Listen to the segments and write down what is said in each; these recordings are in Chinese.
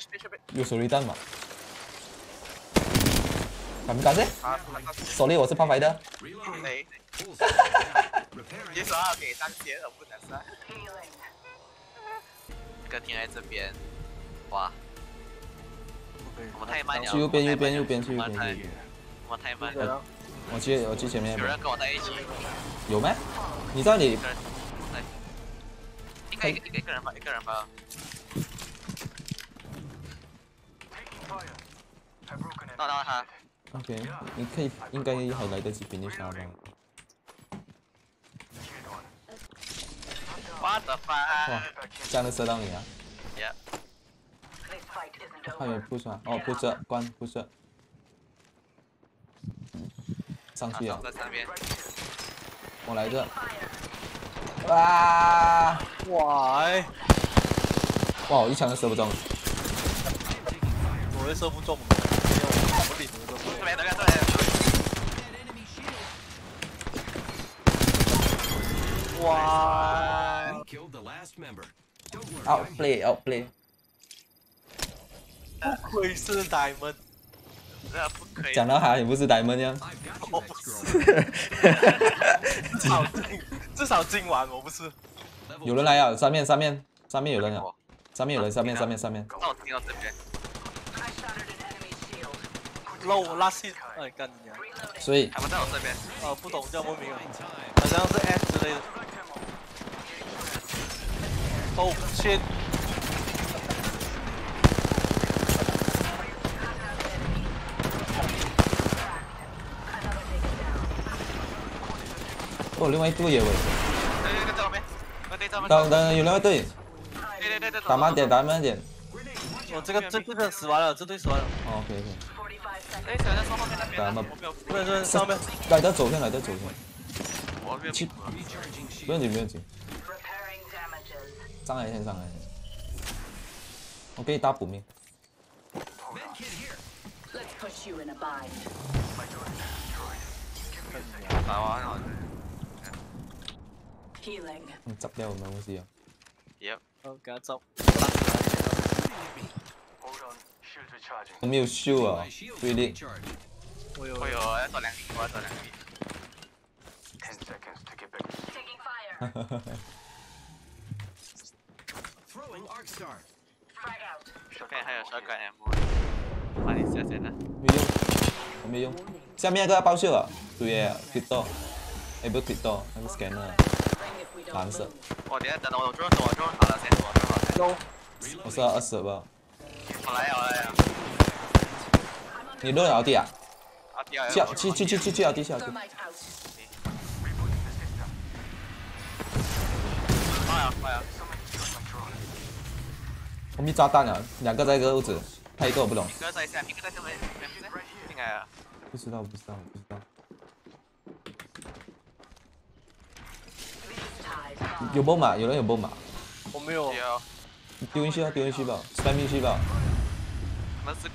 有手榴弹嘛？敢不敢噻？手里我是胖白的。 你说要给当先，而不能杀。哥停在这边，哇！我们太慢了。 去右边，右边，右边，去右边。 我们太慢了。 我去前面。 有人跟我在一起。 有吗？你在你？ 应该一个人吧，一个人吧。到他。 OK， 你可以应该还来得及 finish 他吧。 What the fuck？ 哇，这样的射到你啊 ！Yeah。 还没 push 啊？哦 ，push 着，关 push 着。上去啊！ 在上面。 我来这。啊！ 哇！ 哇，我一枪都射不中。 我也射不中。我领的都是。 这边。 哇 ！outplay。 不愧是 Diamond。 不可以。 讲到他也不是 Diamond 呀。 我不是。至少今晚我不是。 有人来啊！上面有人啊！上面有人，上面。 让我听到这边。 漏拉线，哎干你娘！ 所以他们在我这边。 不懂叫莫名啊，好像是 S 之类的。哦，切！ 哦，另外一队也喂。 在我边。 等，有另外一队。 对。 打慢点。 我这个死完了，这队死完了。 哦 ，OK。 哎，在上后面那边。 打吗？ 不是上面。 来得走线。 我没有。 不用紧。上来先。我给你打补命。 打完。 執掉我們好似啊。 Yep。 好，給他執。 我沒有shield啊，對力。 我有， 要做2粒，我要做2粒。OK， 还有shotgun ammo， 把你射先了。 我沒用。下面那個要爆秀啊，對啊 ，crypto， 不是 crypto， 那個 scanner， 藍色。 我等我裝好了先， 我是要20吧。 我來啊！ 你落了地啊？去地下。 快啊！ 我们炸弹了，2个在一个屋子，他一个我不懂。 一个在下面，应该啊。 不知道。有bomb吗？有人有bomb吗？ 我没有。 丢进去吧 ，spam 进去吧。 那是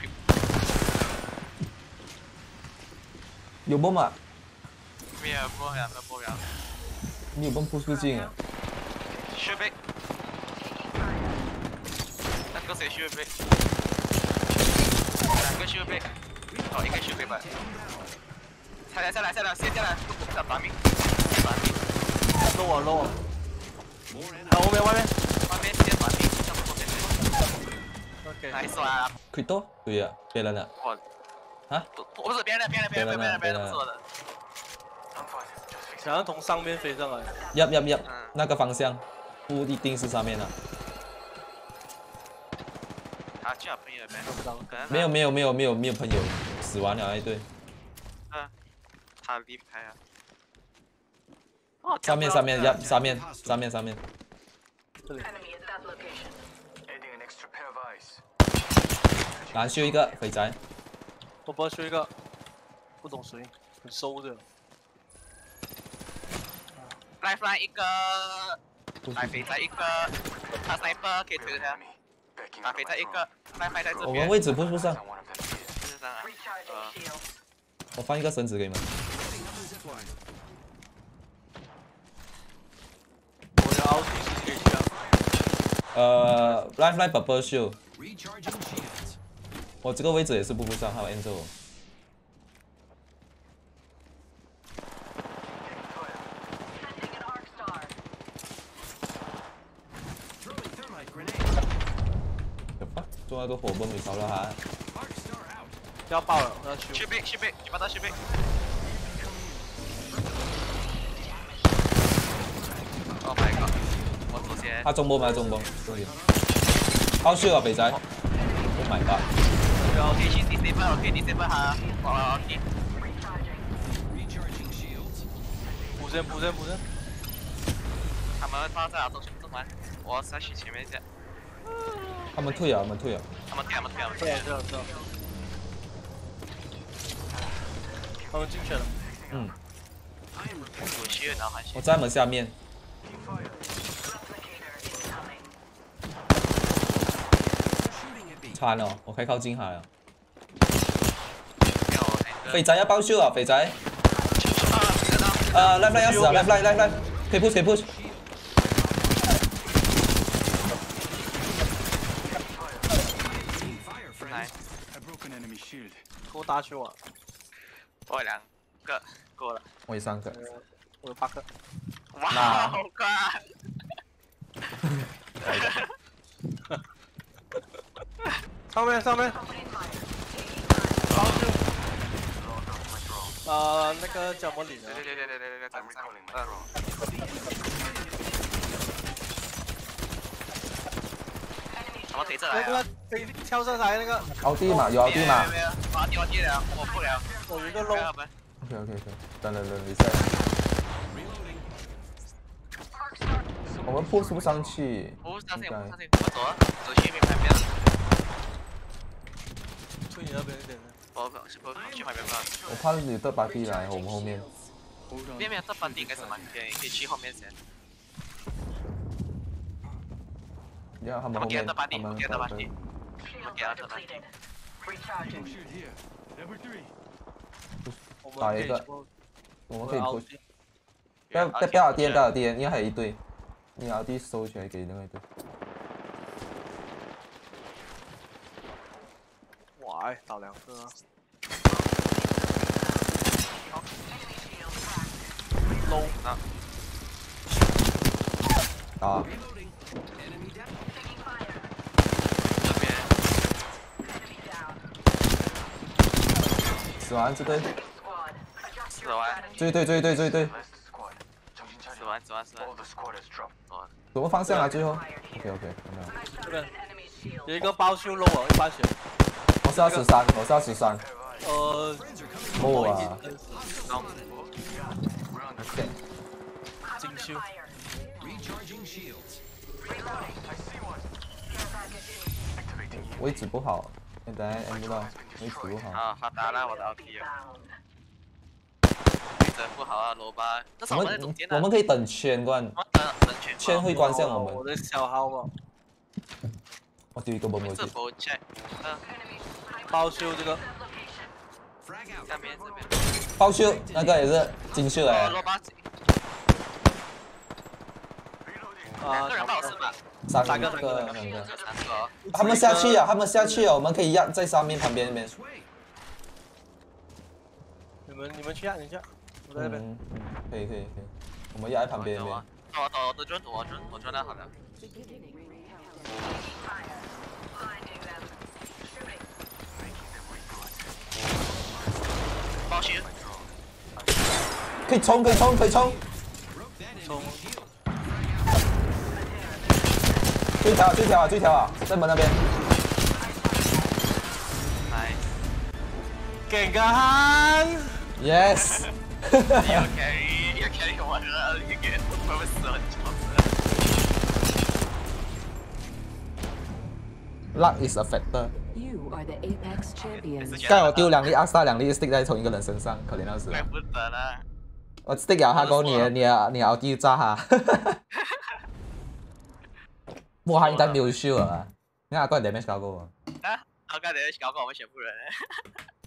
有bomb吗？ 没有bomb。 你有bomb push 不进啊？ 雪碧。那个谁雪碧？2个雪碧。哦，一个雪碧吧。下來，先下來，打命。 漏啊！外面先打命，差不多先。 OK。 nice 啊 ，crypto 对啊，别人的。啊？ 不是别人的，不是我的。 想要从上面飞上来。 Yup，那个方向，不一定是上面的。 他交朋友没？ 没有朋友，死完了那一队。 他离不开啊。 上面。 这里。 蓝秀一个肥宅。 我帮修一个，不懂谁，很收的。 Lifeline 一个，来肥宅一个，他 sniper 可以推他。打肥宅一个，Lifeline 在这边。 我们位置不上。 上啊。 我放一个绳子给你们。 我的凹凸是可以下。 Lifeline purple shield， 我这个位置也是步步上，还有 Angel。做那个火bomb 你烧了他。 要爆了，要去。 去背，你把他去背。Oh my god！ 我左先。 他中bomb 吗？中bomb，这里。爆血啊，肥仔 ！Oh my god！ 我可以去 disable， 我可以 disable 他。OK。 补身。 他们放在中间中完，我再去前面一下。 他们退啊！ 他们退。 对，知道。他们进去了。 嗯。 我去，然后还行。 我在他们下面。惨了，我可以靠近他了。肥仔要爆秀啊，肥仔。left 要死啊 ，left，可以 push。 给我打去我。 我有2个，够了。 我有3个。 我有8个。 哇，好快！ 上面。那个叫什么领的？ 对，咱们什么腿这来啊？ 飞跳上台那个。 奥迪嘛，有奥迪嘛。 没有，我地了，我不了。 我有一个漏。 OK，等，你再。我们push不上去。 不上去，我走去旁边。 去你那边一点。 我去旁边吧。 我怕有德巴蒂来我们后面。 没有，这班底应该是蛮便宜，可以去后面先。 你看他们后面，他们给他班底。 打一个，我们可以 push。不要耳电，应该还有一队。你耳地收起来给另外一队。 哇，打2个。漏啊！ 打。死完这队。 死完。 追队。 死完。 什么方向啊？最后 ？OK， 这边有一个包修漏了，一般血。 我是要13。漏啊。OK。 精修。 位置不好，等下 M 不到，位置不好。 啊，他打了我的 LP 了。位置不好啊，罗巴。 我们可以等圈关。圈会关向我们。 我的小号啊。 我丢一个bomb过去。 包修这个。 下面。 包修那个也是金秀哎。 罗巴。2个人爆是吧 ？3个。他们下去啊，我们可以压在上面旁边那边。 你们去压，我在那边。 可以，我们压在旁边那边。 我装的好了。包修。 可以冲！追条啊，在门那边。 来。 劲啊 ！Yes。 要 carry 我了，你给我们死了， Luck is a factor。 You are the Apex champions。 刚才我丢2粒阿萨，2粒 stick 在同一个人身上，可怜到死了。 怪不得了。 我 stick 咬他，过你奥迪炸他。哇，他应该没有 shield 啊！你看阿哥 damage 高过我。 啊，阿哥 damage 高过我们全部人。